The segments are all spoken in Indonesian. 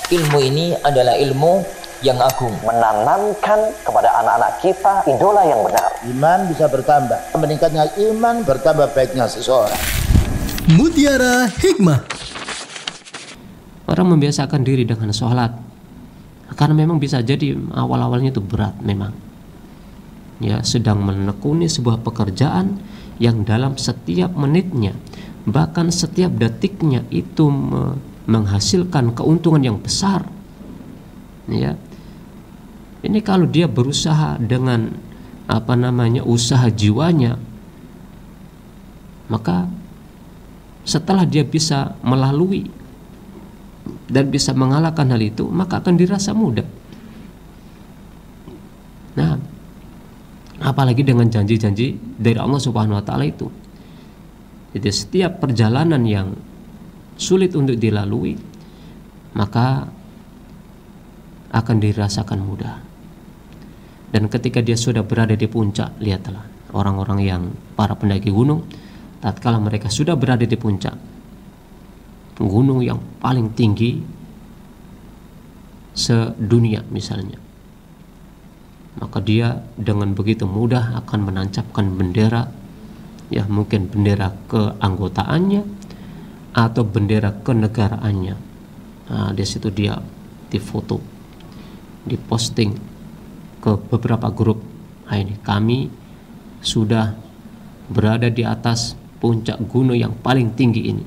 Ilmu ini adalah ilmu yang agung, menanamkan kepada anak-anak kita idola yang benar. Iman bisa bertambah, meningkatnya iman bertambah baiknya seseorang. Mutiara Hikmah. Orang membiasakan diri dengan sholat, karena memang bisa jadi awal-awalnya itu berat memang. Ya, sedang menekuni sebuah pekerjaan yang dalam setiap menitnya, bahkan setiap detiknya itu menghasilkan keuntungan yang besar. Ya, ini kalau dia berusaha dengan usaha jiwanya, maka setelah dia bisa melalui dan bisa mengalahkan hal itu, maka akan dirasa mudah. Nah, apalagi dengan janji-janji dari Allah Subhanahu wa taala itu. Jadi setiap perjalanan yang sulit untuk dilalui, maka akan dirasakan mudah. Dan ketika dia sudah berada di puncak, lihatlah orang-orang yang para pendaki gunung, tatkala mereka sudah berada di puncak gunung yang paling tinggi sedunia misalnya, maka dia dengan begitu mudah akan menancapkan bendera, ya mungkin bendera keanggotaannya atau bendera kenegaraannya. Nah, di situ dia difoto, diposting ke beberapa grup. Nah, ini kami sudah berada di atas puncak gunung yang paling tinggi ini.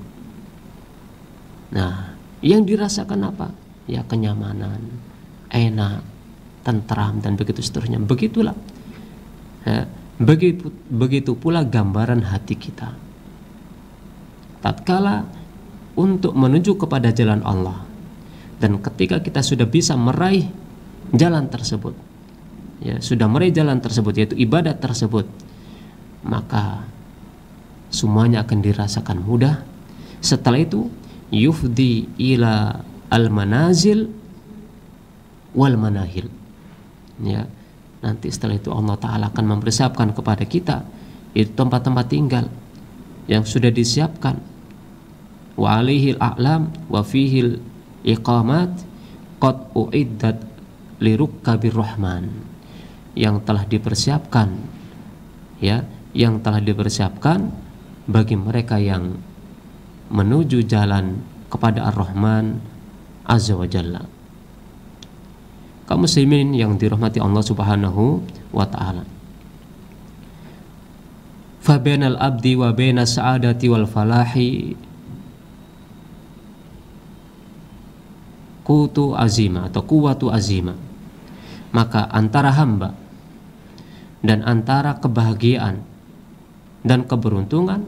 Nah, yang dirasakan apa? Ya kenyamanan, enak, tentram, dan begitu seterusnya. Begitulah. Ya, begitu pula gambaran hati kita. Tatkala untuk menuju kepada jalan Allah, dan ketika kita sudah bisa meraih jalan tersebut, ya sudah meraih jalan tersebut, yaitu ibadah tersebut, maka semuanya akan dirasakan mudah. Setelah itu yufdi ila al-manazil wal manahil. Ya, nanti setelah itu Allah Ta'ala akan mempersiapkan kepada kita itu tempat-tempat tinggal yang sudah disiapkan. Wa alaihil a'lam wa fihil iqamat qad uiddat lirukkabir rahman, yang telah dipersiapkan, ya, yang telah dipersiapkan bagi mereka yang menuju jalan kepada Ar-Rahman Azza wa Jalla. Kaum muslimin yang dirahmati Allah Subhanahu wa ta'ala, fa bainal abdi wa bainas sa'adati wal falahi qutu azima atau quwwatu azima. Maka antara hamba dan antara kebahagiaan dan keberuntungan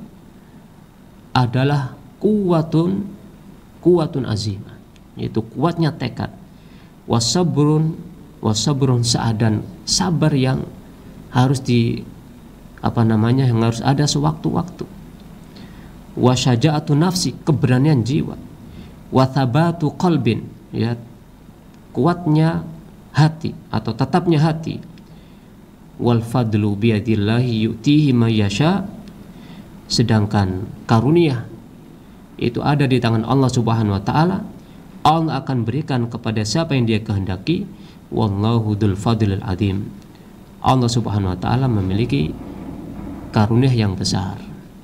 adalah kuwatun azimah, yaitu kuatnya tekad, wasabrun sa'adan, sabar yang harus yang harus ada sewaktu-waktu, wasyaja'atu nafsi, keberanian jiwa, wathabatu qalbin, ya kuatnya hati atau tetapnya hati, wal fadlu biyadillahi yu'tihi may yasha, sedangkan karunia itu ada di tangan Allah Subhanahu wa taala. Allah akan berikan kepada siapa yang dia kehendaki. Wallahu dzul fadlil adzim. Allah Subhanahu wa taala memiliki karunia yang besar.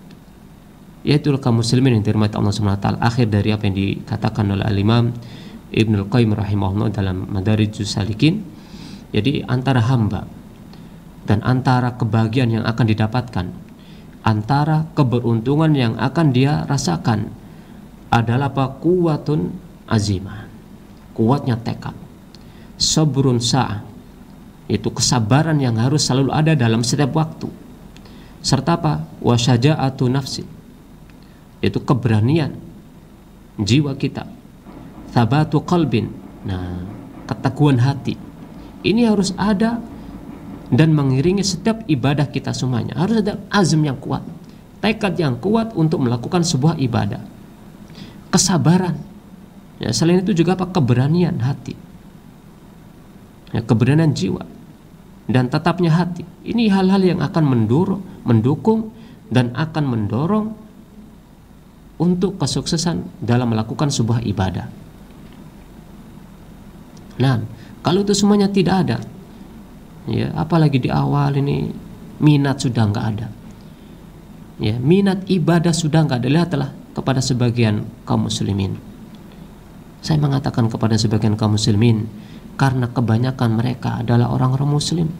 Yaitu kaum muslimin yang dirahmati Allah Subhanahu wa taala, akhir dari apa yang dikatakan oleh Al-Imam Ibnul Qayyim rahimahullah dalam Madarijus Salikin. Jadi antara hamba dan antara kebahagiaan yang akan didapatkan, antara keberuntungan yang akan dia rasakan adalah apa? Kuwatun azimah, kuatnya tekad, sabrun sa'ah, itu kesabaran yang harus selalu ada dalam setiap waktu, serta apa? Wasyaja'atu nafsi, itu keberanian jiwa kita, thabatu qalbin, nah keteguhan hati, ini harus ada dan mengiringi setiap ibadah kita semuanya. Harus ada azam yang kuat, tekad yang kuat untuk melakukan sebuah ibadah, kesabaran, ya, selain itu juga apa? Keberanian hati, ya, keberanian jiwa dan tetapnya hati. Ini hal-hal yang akan mendukung dan akan mendorong untuk kesuksesan dalam melakukan sebuah ibadah. Nah, kalau itu semuanya tidak ada, ya, apalagi di awal ini minat sudah nggak ada, ya, minat ibadah sudah nggak ada. Lihatlah kepada sebagian kaum muslimin. Saya mengatakan kepada sebagian kaum muslimin karena kebanyakan mereka adalah orang-orang muslim.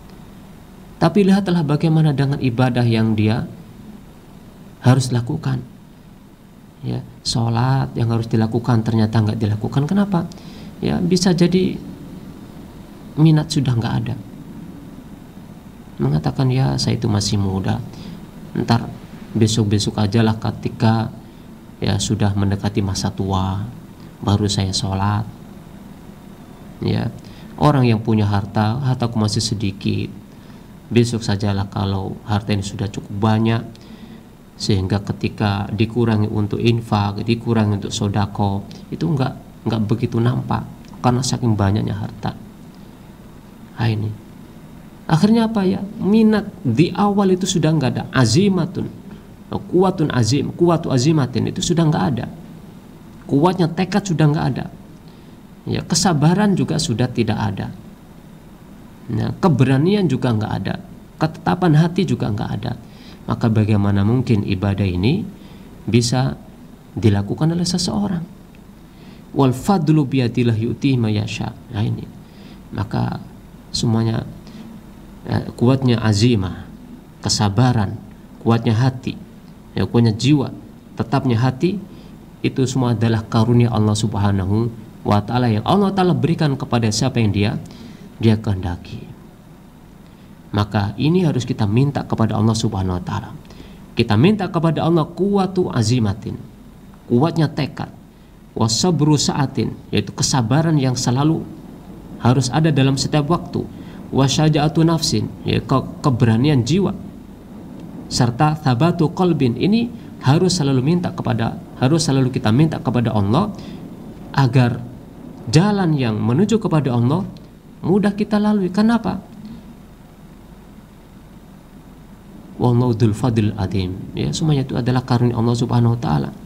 Tapi lihatlah bagaimana dengan ibadah yang dia harus lakukan. Ya, sholat yang harus dilakukan ternyata nggak dilakukan. Kenapa? Ya, bisa jadi minat sudah nggak ada. Mengatakan, ya saya itu masih muda, ntar besok-besok aja lah, ketika ya sudah mendekati masa tua baru saya sholat. Ya, orang yang punya hartaku masih sedikit, besok sajalah kalau harta ini sudah cukup banyak, sehingga ketika dikurangi untuk infak, dikurangi untuk sodako, itu nggak begitu nampak karena saking banyaknya harta. Nah, ini akhirnya apa ya, minat di awal itu sudah nggak ada. Azimatun, kuatun azim, kuatu azimatin itu sudah nggak ada. Kuatnya tekad sudah nggak ada. Ya, kesabaran juga sudah tidak ada. Nah, keberanian juga nggak ada. Ketetapan hati juga nggak ada. Maka bagaimana mungkin ibadah ini bisa dilakukan oleh seseorang? Wal fadlu biyadillah yu'tihi ma yasha. Nah, ini maka semuanya kuatnya azimah, kesabaran, kuatnya hati, ya, kuatnya jiwa, tetapnya hati, itu semua adalah karunia Allah Subhanahu wa ta'ala yang Allah ta'ala berikan kepada siapa yang dia kehendaki. Maka ini harus kita minta kepada Allah Subhanahu wa ta'ala. Kita minta kepada Allah kuwatu azimatin, kuatnya tekad, wasabru sa'atin, yaitu kesabaran yang selalu harus ada dalam setiap waktu, wasyaja'atu nafsin, yaitu keberanian jiwa, serta thabatu qalbin. Ini harus selalu kita minta kepada Allah agar jalan yang menuju kepada Allah mudah kita lalui. Kenapa? Wallahu dzul fadlil adzim. Ya, semuanya itu adalah karunia Allah Subhanahu wa taala.